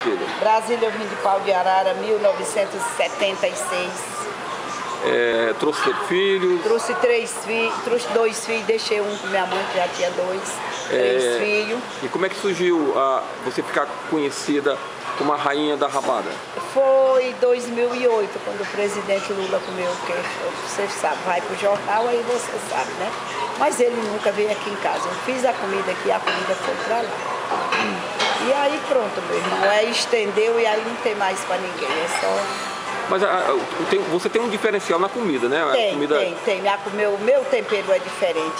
Brasília? Brasília, eu vim de Pau de Arara, 1976. Trouxe filhos? Trouxe 2 filhos, deixei um com minha mãe, que já tinha 3 filhos. E como é que surgiu você ficar conhecida como a Rainha da Rabada? Foi em 2008, quando o presidente Lula comeu o queijo. Você sabe, vai pro jornal, aí você sabe, né? Mas ele nunca veio aqui em casa. Eu fiz a comida aqui, a comida foi pra lá. E aí pronto, meu irmão, aí estendeu e aí não tem mais pra ninguém, é só... Mas você tem um diferencial na comida, né? Tem. Meu tempero é diferente.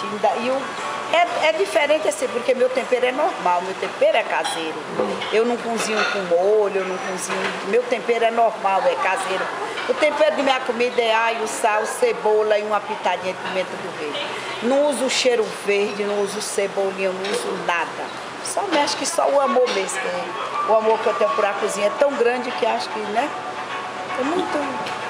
É diferente assim, porque meu tempero é normal, meu tempero é caseiro. Eu não cozinho com molho, eu não cozinho... Meu tempero é normal, é caseiro. O tempero de minha comida é alho, sal, cebola e uma pitadinha de pimenta do reino. Não uso cheiro verde, não uso cebolinha, não uso nada. Só mexe que só o amor mesmo. O amor que eu tenho por a cozinha é tão grande que acho que, né? É muito...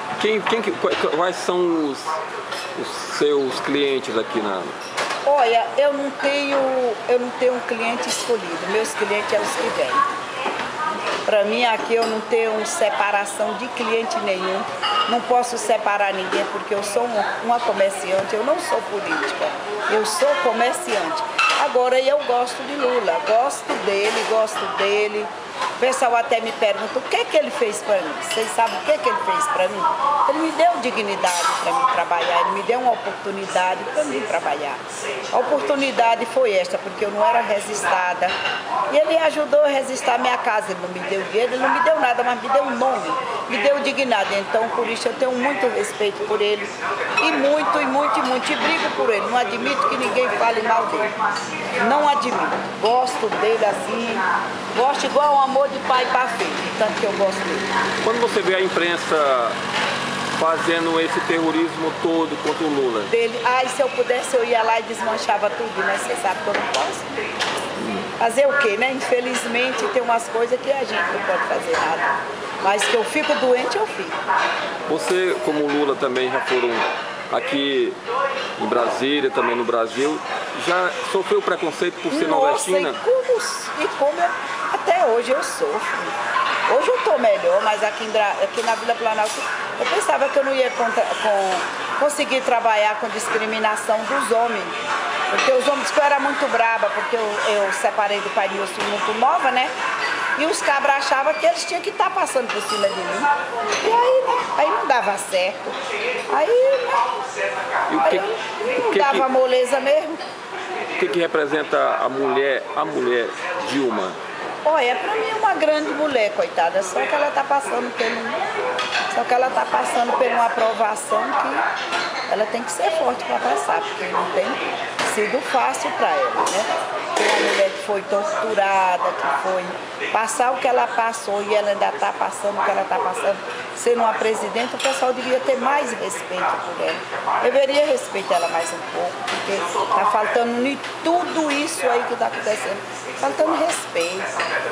Quais são os seus clientes aqui na... Olha, eu não tenho um cliente escolhido. Meus clientes são os que vêm. Para mim aqui eu não tenho separação de cliente nenhum. Não posso separar ninguém porque eu sou uma comerciante, eu não sou política. Eu sou comerciante. Agora eu gosto de Lula, gosto dele. O pessoal até me pergunta o que ele fez para mim. Vocês sabem o que ele fez para mim? Ele me deu dignidade para mim trabalhar, ele me deu uma oportunidade para mim trabalhar. A oportunidade foi esta, porque eu não era registrada. E ele ajudou a registrar a minha casa. Ele não me deu dinheiro, ele não me deu nada, mas me deu um nome, me deu dignidade. Então, por isso, eu tenho muito respeito por ele. E muito. E brigo por ele. Não admito que ninguém fale mal dele. Não admito. Gosto dele assim, gosto igual um amor de pai para filho, tanto que eu gosto dele. Quando você vê a imprensa fazendo esse terrorismo todo contra o Lula? Se eu pudesse eu ia lá e desmanchava tudo, né? Você sabe que eu não posso. Fazer o quê, né? Infelizmente tem umas coisas que a gente não pode fazer nada. Mas que eu fico doente, eu fico. Você, como o Lula, também já foram aqui em Brasília, também no Brasil, já sofreu preconceito por ser nordestina? E como até hoje eu sofro. Hoje eu estou melhor, mas aqui na Vila Planalto eu pensava que eu não ia conseguir trabalhar com discriminação dos homens. Porque os homens que eu era muito braba, porque eu separei do pai do meu filho muito nova, né? E os cabras achavam que eles tinham que estar passando por cima de mim. E aí, né? Aí não dava certo. Aí não dava moleza mesmo. O que representa a mulher Dilma? Olha, pra mim é uma grande mulher, coitada. Só que ela está passando por uma aprovação que ela tem que ser forte para passar, porque não tem sido fácil para ela, né? Tem uma mulher que foi torturada, que foi passar o que ela passou e ela ainda está passando o que ela está passando. Sendo uma presidenta, o pessoal devia ter mais respeito por ela. Deveria respeitar ela mais um pouco, porque está faltando em tudo isso aí que está acontecendo. Faltando respeito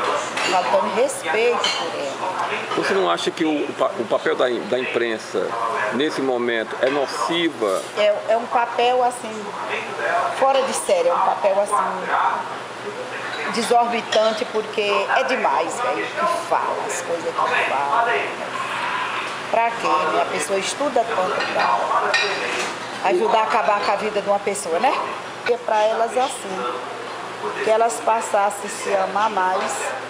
por ela. Você não acha que o papel da imprensa, nesse momento, é nociva? É um papel, assim, fora de série, é um papel, assim, desorbitante, porque é demais, velho, que fala, as coisas que fala. Pra quê? A pessoa estuda tanto pra ajudar a acabar com a vida de uma pessoa, né? Porque pra elas é assim, que elas passassem a se amar mais,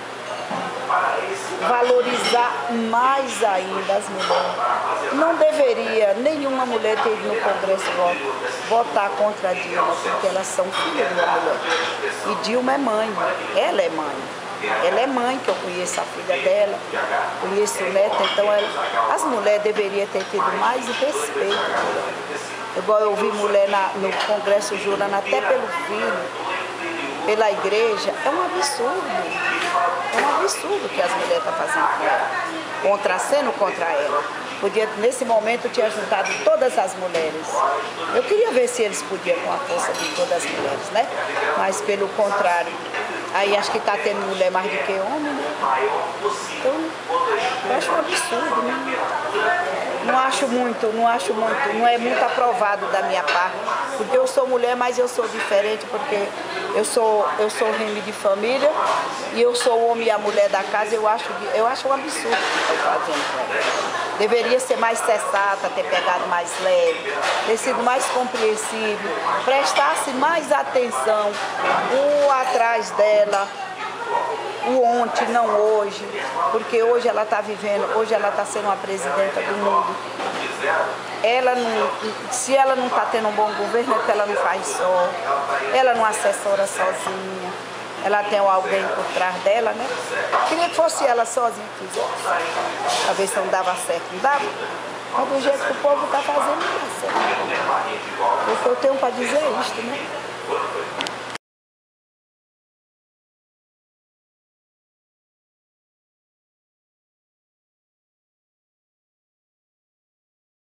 valorizar mais ainda as mulheres. Não deveria nenhuma mulher ter ido no Congresso votar contra a Dilma, porque elas são filhas de uma mulher. E Dilma é mãe, ela é mãe. Ela é mãe, que eu conheço a filha dela, conheço o neto, então as mulheres deveriam ter tido mais respeito por ela. Igual eu vi mulher no Congresso jurando até pelo filho, pela igreja, é um absurdo. É um absurdo que as mulheres estão fazendo com ela, sendo contra ela. Nesse momento, eu tinha juntado todas as mulheres. Eu queria ver se eles podiam com a força de todas as mulheres, né? Mas, pelo contrário, aí acho que está tendo mulher mais do que homem, né? Então, eu acho um absurdo, né? Não é muito aprovado da minha parte, porque eu sou mulher, mas eu sou diferente, porque Eu sou reme de família e eu sou o homem e a mulher da casa. Eu acho um absurdo o que estão fazendo com ela. Deveria ser mais sensata, ter pegado mais leve, ter sido mais compreensível, prestasse mais atenção, o atrás dela, o ontem, não hoje, porque hoje ela está vivendo, hoje ela está sendo uma presidenta do mundo. Se ela não está tendo um bom governo, é porque ela não faz só, ela não assessora sozinha, ela tem alguém por trás dela, né? Queria que fosse ela sozinha que fizesse, a ver se não dava certo, não dava? Mas do jeito que o povo está fazendo, não dá certo. O que eu tenho para dizer é isto, né?